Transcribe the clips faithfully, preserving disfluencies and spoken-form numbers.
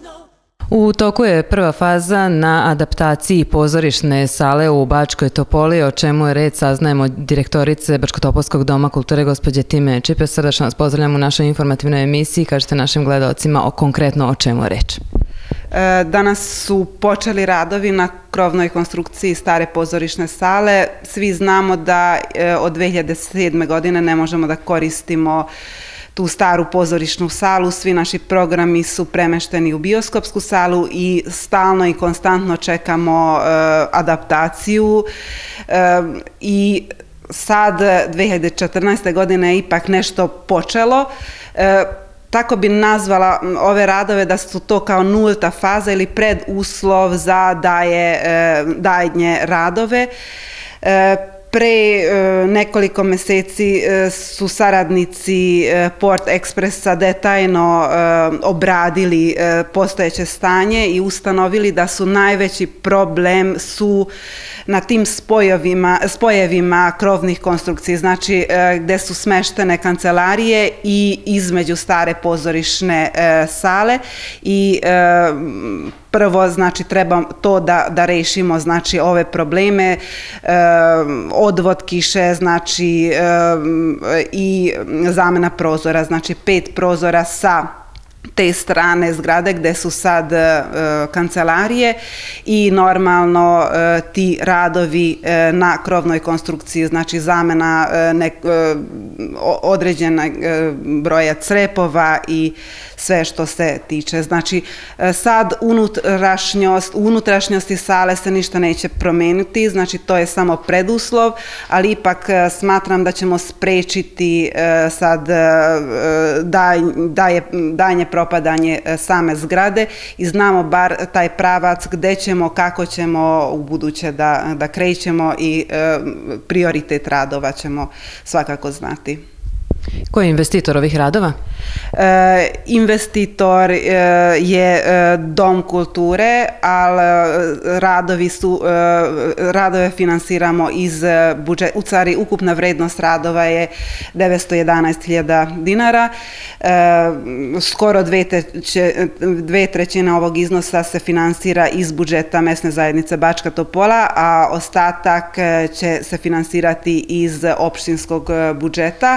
U toku je prva faza na adaptaciji pozorišne sale u Bačkoj Topoli, o čemu je reč saznajemo direktorice Bačkotopolskog doma kulture gospođe Time Čipe. Srdačno vas pozdravljam u našoj informativnoj emisiji. Kažete našim gledalcima o konkretno o čemu je reč. Danas su počeli radovi na krovnoj konstrukciji stare pozorišne sale. Svi znamo da od dve hiljade sedme. godine ne možemo da koristimo tu staru pozorišnu salu, svi naši programi su premešteni u bioskopsku salu i stalno i konstantno čekamo uh, adaptaciju uh, i sad dve hiljade četrnaeste. godine je ipak nešto počelo. Uh, tako bi nazvala ove radove da su to kao nulta faza ili preduslov za daje, uh, danje radove. Uh, Pre nekoliko meseci su saradnici Port Expressa detaljno obradili postojeće stanje i ustanovili da su najveći problem su na tim spojevima, spojevima krovnih konstrukcija, znači gde su smeštene kancelarije i između stare pozorišne sale i prvo, znači, treba to da, da rešimo, znači, ove probleme, e, odvod kiše, znači, e, i zamena prozora, znači, pet prozora sa te strane zgrade gde su sad e, kancelarije i normalno e, ti radovi e, na krovnoj konstrukciji, znači zamena e, nek, e, određena e, broja crepova i sve što se tiče. Znači e, sad unutrašnjost, u unutrašnjosti sale se ništa neće promeniti, znači to je samo preduslov, ali ipak e, smatram da ćemo sprečiti e, sad e, daj, daje, danje propadanje same zgrade i znamo bar taj pravac gde ćemo, kako ćemo u buduće da, da krećemo i e, prioritet radova ćemo svakako znati. Ko je investitor ovih radova? E, investitor e, je e, Dom kulture, ali radovi su, e, radove finansiramo iz budžeta, u stvari ukupna vrednost radova je devetsto jedanaest hiljada dinara. E, skoro dve, teće, dve trećine ovog iznosa se finansira iz budžeta mesne zajednice Bačka Topola, a ostatak će se finansirati iz opštinskog budžeta.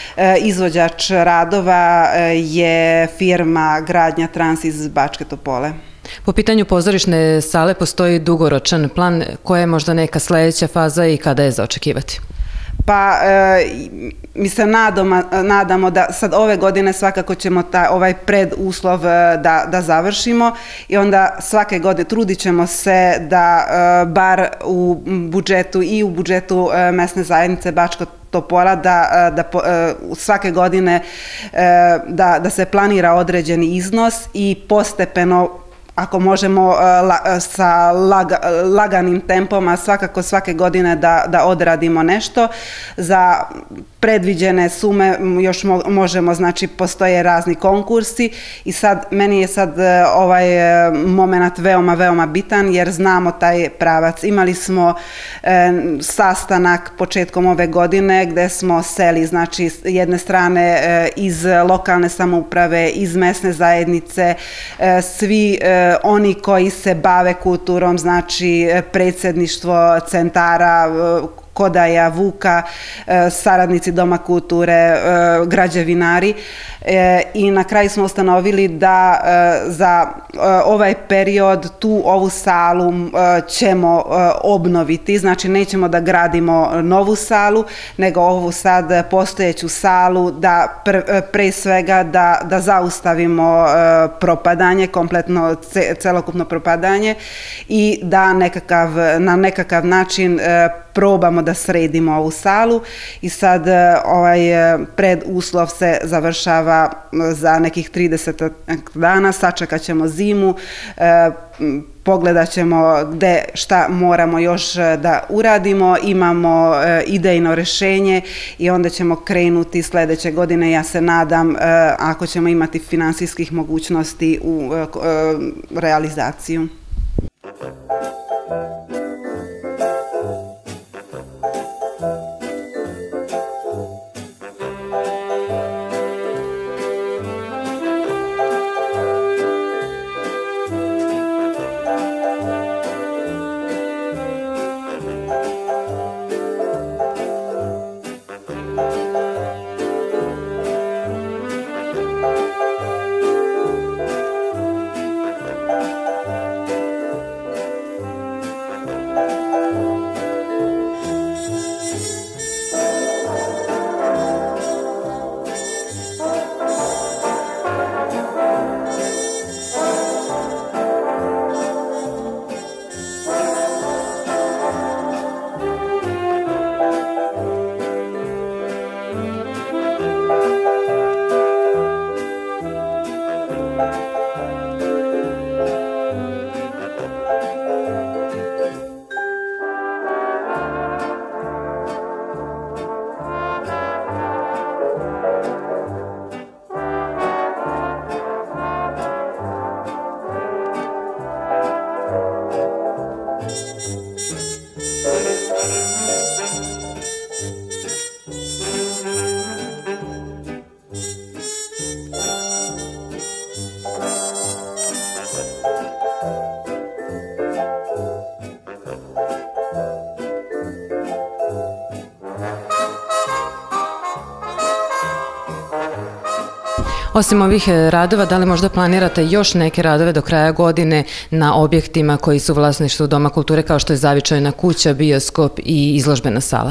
Izvođač radova je firma Gradnja Trans iz Bačke Topole. Po pitanju pozorišne sale postoji dugoročan plan. Koja je možda neka sledeća faza i kada je za očekivati? Pa e, mi se nadamo, nadamo da sad ove godine svakako ćemo ta, ovaj preduslov da, da završimo i onda svake godine trudit ćemo se da e, bar u budžetu i u budžetu e, mesne zajednice Bačko Topola da, da svake godine da, da se planira određeni iznos i postepeno, ako možemo sa laga, laganim tempom, a svakako svake godine da, da odradimo nešto. Za predviđene sume još mo, možemo, znači postoje razni konkursi i sad, meni je sad ovaj moment veoma, veoma bitan jer znamo taj pravac. Imali smo e, sastanak početkom ove godine gde smo seli, znači s jedne strane e, iz lokalne samouprave, iz mesne zajednice, e, svi e, oni koji se bave kulturom, znači predsjedništvo centara, Kodaja, Vuka, saradnici Doma kulture, građevinari i na kraju smo ustanovili da za ovaj period tu ovu salu ćemo obnoviti, znači nećemo da gradimo novu salu, nego ovu sad postojeću salu da pre svega da, da zaustavimo propadanje, kompletno celokupno propadanje i da nekakav, na nekakav način probamo da sredimo ovu salu i sad ovaj preduslov se završava za nekih trideset dana, sačekat ćemo zimu, pogledat ćemo gde šta moramo još da uradimo, imamo idejno rešenje i onda ćemo krenuti sledeće godine, ja se nadam, ako ćemo imati finansijskih mogućnosti u realizaciju. Osim ovih radova, da li možda planirate još neke radove do kraja godine na objektima koji su u vlasništvu Doma kulture, kao što je Zavičajna kuća, bioskop i izložbena sala?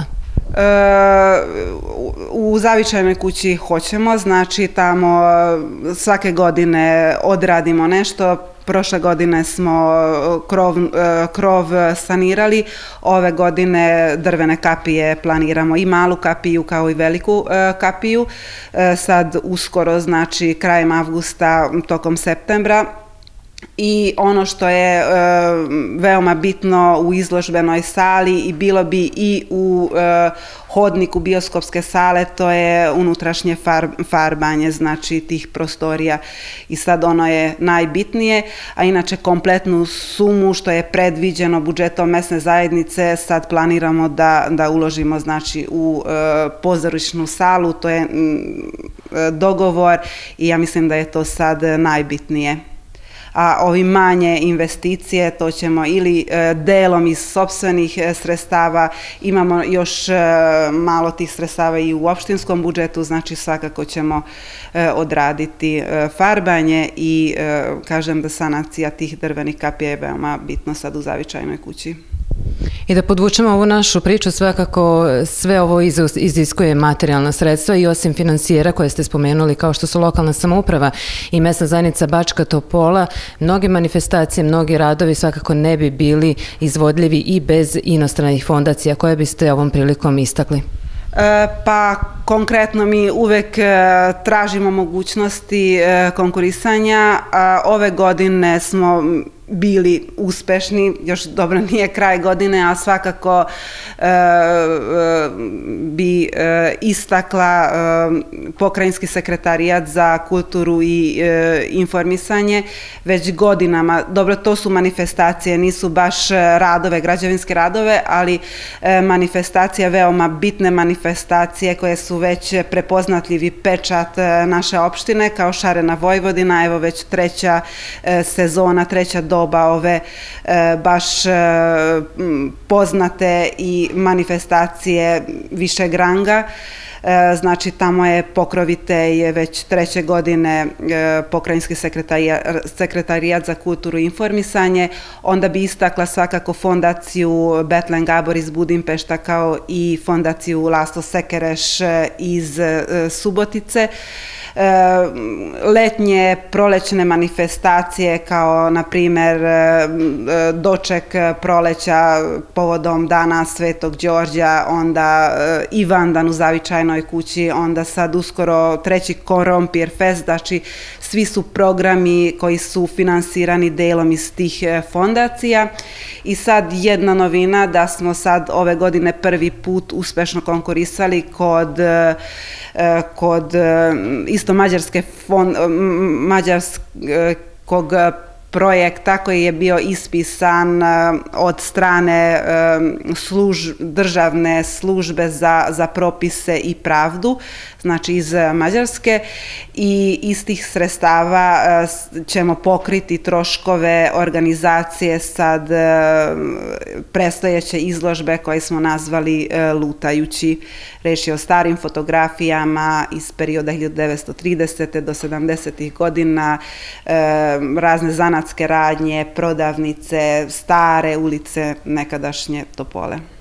U Zavičajnoj kući hoćemo, znači tamo svake godine odradimo nešto. Prošle godine smo krov, krov sanirali, ove godine drvene kapije planiramo, i malu kapiju kao i veliku kapiju. Sad uskoro, znači krajem avgusta, tokom septembra. I ono što je e, veoma bitno u izložbenoj sali i bilo bi i u e, hodniku bioskopske sale, to je unutrašnje far, farbanje, znači tih prostorija, i sad ono je najbitnije, a inače kompletnu sumu što je predviđeno budžetom mesne zajednice sad planiramo da, da uložimo, znači u e, pozorišnu salu, to je m, dogovor i ja mislim da je to sad najbitnije. A ovi manje investicije, to ćemo ili e, delom iz sopstvenih e, sredstava, imamo još e, malo tih sredstava i u opštinskom budžetu, znači svakako ćemo e, odraditi e, farbanje i e, kažem da sanacija tih drvenih kapija je veoma bitno sad u Zavičajnoj kući. I da podvučemo ovu našu priču, svakako sve ovo iziskuje materijalna sredstva i osim finansijera koje ste spomenuli, kao što su lokalna samouprava i mesna zajednica Bačka Topola, mnoge manifestacije, mnogi radovi svakako ne bi bili izvodljivi i bez inostranih fondacija. Koje biste ovom prilikom istakli? Pa konkretno mi uvek tražimo mogućnosti konkurisanja. Ove godine smo bili uspešni, još dobro nije kraj godine, a svakako e, bi e, istakla e, Pokrajinski sekretarijat za kulturu i e, informisanje već godinama. Dobro, to su manifestacije, nisu baš radove, građevinske radove, ali e, manifestacije, veoma bitne manifestacije koje su već prepoznatljivi pečat naše opštine, kao Šarena Vojvodina, evo već treća e, sezona, treća doba doba ove e, baš e, poznate i manifestacije višeg ranga. E, znači tamo je pokrovitelj već treće godine e, Pokrajinski sekretarijat, sekretarijat za kulturu i informisanje. Onda bi istakla svakako fondaciju Betlen Gabor iz Budimpešta kao i fondaciju Laslo Sekereš iz e, Subotice. Letnje, prolećne manifestacije kao na primjer doček proleća povodom Dana Svetog Đorđa, onda Ivandan u Zavičajnoj kući, onda sad uskoro treći Korompir fest, znači svi su programi koji su finansirani delom iz tih fondacija. I sad jedna novina da smo sad ove godine prvi put uspešno konkurisali kod kod isto mađarske fond, mađarskog projekta koji je bio ispisan od strane služ, državne službe za, za propise i pravdu, znači iz Mađarske, i iz tih sredstava ćemo pokriti troškove organizacije sad predstojeće izložbe koje smo nazvali Lutajući. Reč je o starim fotografijama iz perioda hiljadu devetsto tridesete do sedamdesetih godina, razne zanatske radnje, prodavnice, stare ulice nekadašnje Topole.